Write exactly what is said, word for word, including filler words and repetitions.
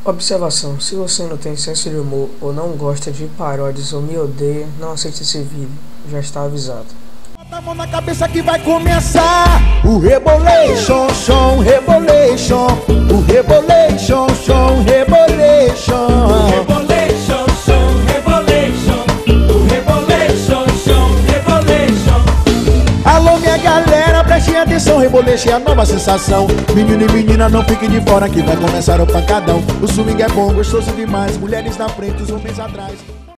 Observação: se você não tem senso de humor ou não gosta de paródias ou me odeia, não aceite esse vídeo, já está avisado. Bota a mão na cabeça que vai começar o Rebolation, som, Rebolation, o Rebolation, som, Rebolation. Rebolation, som, Rebolation, o Rebolation, som, Rebolation. Alô minha galera, preste atenção, Rebolation é a nova sensação. Menino e menina não fiquem de fora que vai começar o pancadão. O swing é bom, gostoso demais, mulheres na frente, os homens atrás.